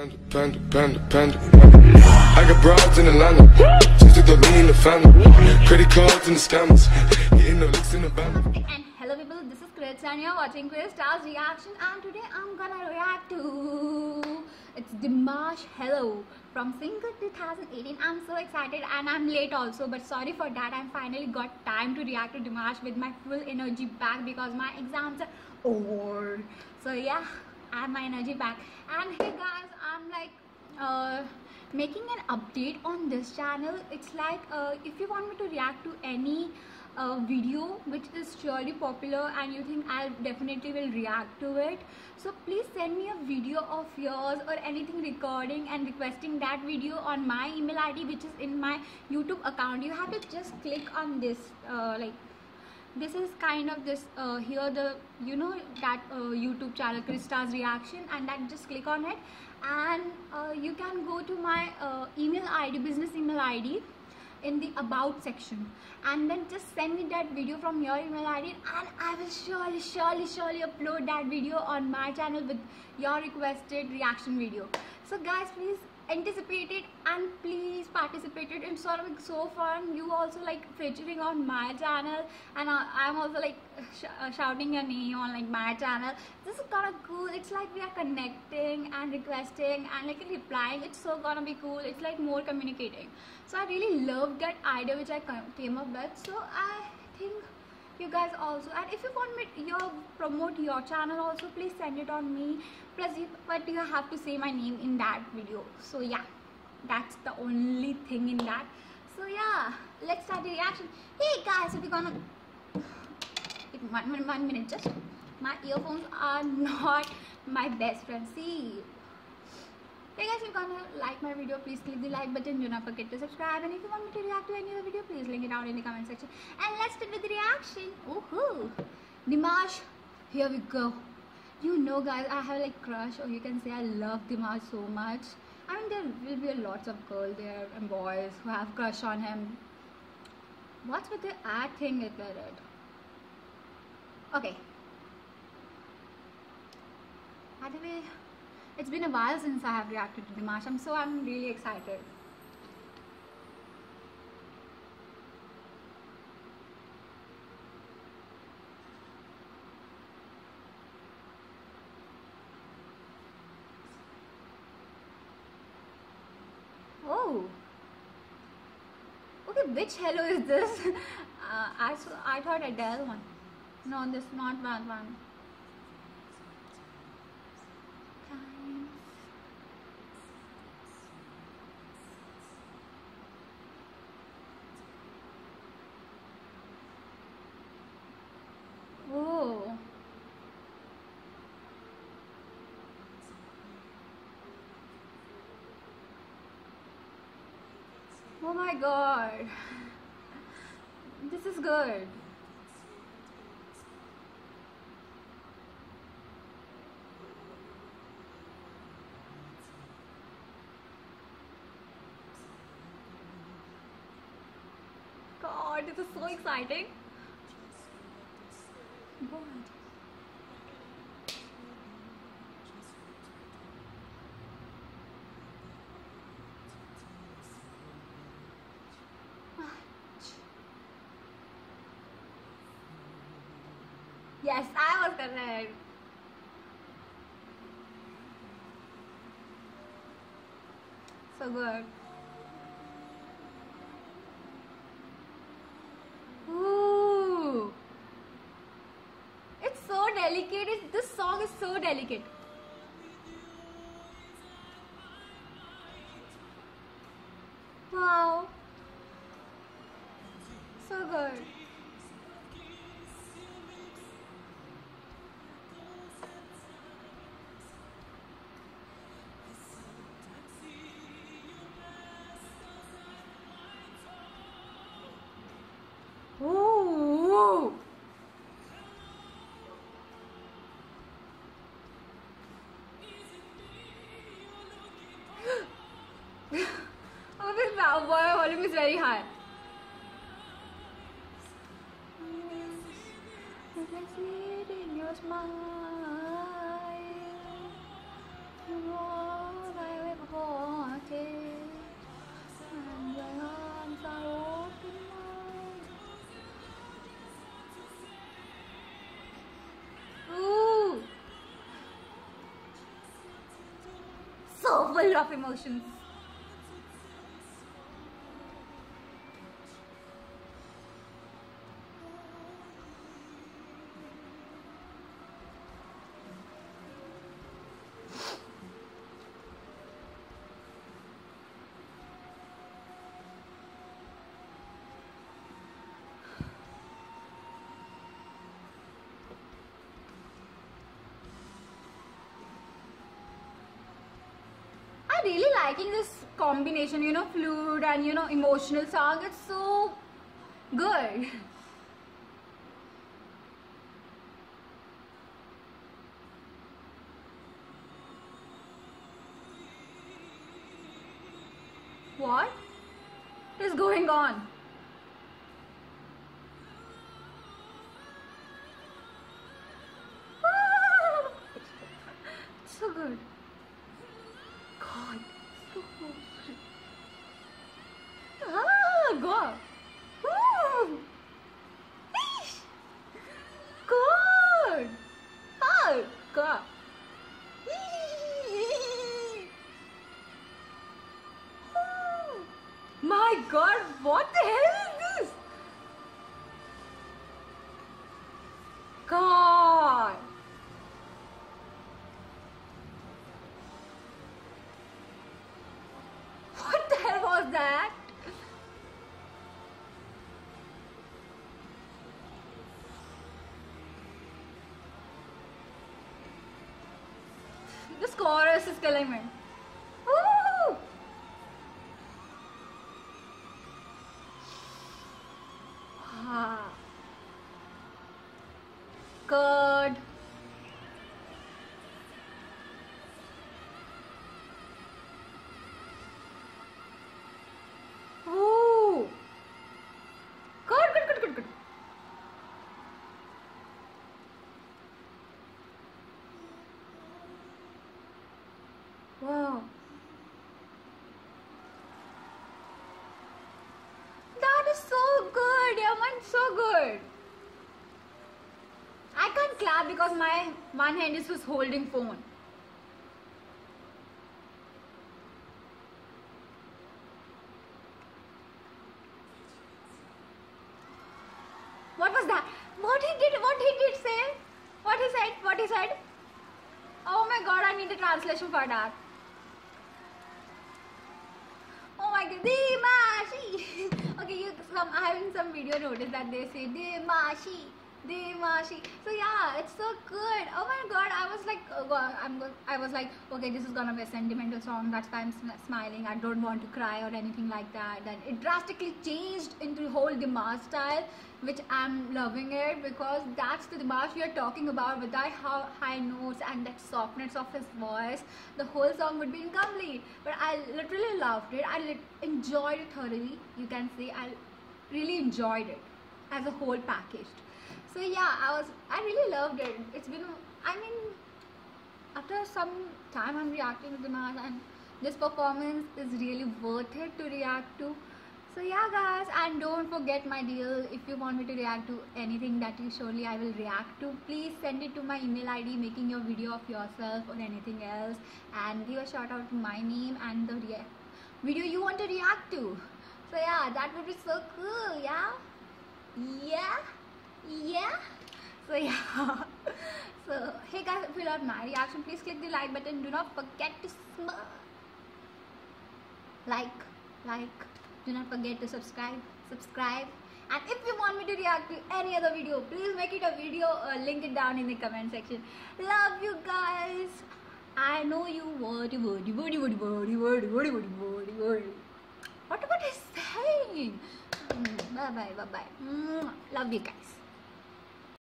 Panda, panda, panda. I got broads in Atlanta, just to throw me in the family. Credit cards and the scammers, getting no licks in the band. And hello people, this is Chris and you're watching Chris Stars Reaction, and today I'm gonna react to it's Dimash Hello from Singer 2018. I'm so excited and I'm late also, but sorry for that. I finally got time to react to Dimash with my full energy back because my exams are over. So yeah, I have my energy back. And hey guys, I'm like making an update on this channel. It's like if you want me to react to any video which is surely popular and you think I definitely will react to it, so please send me a video of yours or anything recording and requesting that video on my email ID which is in my YouTube account. You have to just click on this like this is kind of this here the that YouTube channel Chris Stars Reaction, and that just click on it and you can go to my email ID, business email ID in the about section, and then just send me that video from your email ID and I will surely upload that video on my channel with your requested reaction video. So guys, please anticipate it and please participate it. It's sort of so fun. You also like featuring on my channel and I'm also like shouting your name on like my channel. This is kind of cool. It's like we are connecting and requesting and like replying. It's so gonna be cool. It's like more communicating. So I really loved that idea which I came up with. So I think you guys also, and if you want me to promote your channel also, please send it on me. Plus but you have to say my name in that video. So yeah, that's the only thing in that. So yeah, let's start the reaction. Hey guys, if you're gonna one minute, just my earphones are not my best friend. See, hey guys, if you're gonna like my video, please click the like button. Do not forget to subscribe. And if you want me to react to any other video, please link it down in the comment section. And let's start with the reaction. Woohoo! Dimash, here we go. You know guys, I have like crush, or you can say I love Dimash so much. I mean, there will be lots of girls there and boys who have crush on him. What's with the ad thing it did? Okay. By the way, it's been a while since I have reacted to Dimash, so I'm really excited. Oh, okay. Which hello is this? I thought Adele one. No, this is not that one. Oh. Oh my god. This is good. God, this is so exciting. God. Yes, I was correct. So good. Ooh. It's so delicate. This song is so delicate. Wow. So good. Ooh. Oh, this volume is very high. In your smile, what I full of emotions. I'm really liking this combination, you know, fluid and, you know, emotional song. It's so good. What is going on? It's so good. God, so good. God. Woo. Eesh. Good. Oh, God. My God, what the hell is this? God. What the hell was that? This chorus is killing me. Woo! Good. Ooh. Good. Wow. That is so good, Yaman, so good. I can't clap because my one hand is just holding phone. What was that? What he did say? What he said? Oh my God, I need the translation for that. Oh my God, Dimashi. Okay, I'm having some video notice that they say Dimashi. So yeah, it's so good. Oh my God, I was like, okay, this is gonna be a sentimental song. That's why I'm smiling. I don't want to cry or anything like that. Then it drastically changed into whole Dimash style, which I'm loving it because that's the Dimash we are talking about. With that high notes and that softness of his voice, the whole song would be incomplete. But I literally loved it. I enjoyed it thoroughly. You can say I really enjoyed it as a whole packaged. So yeah, I really loved it. It's been, I mean, after some time I'm reacting to Dimash, and this performance is really worth it to react to. So yeah guys, and don't forget my deal, if you want me to react to anything that you surely I will react to, please send it to my email ID, making your video of yourself or anything else, and give a shout out to my name and the video you want to react to. So yeah, that would be so cool. Yeah. So yeah. So hey guys, if you love my reaction, please click the like button. Do not forget to like. Do not forget to subscribe. And if you want me to react to any other video, please make it a video or link it down in the comment section. Love you guys. I know you what is saying. Bye bye. Love you guys.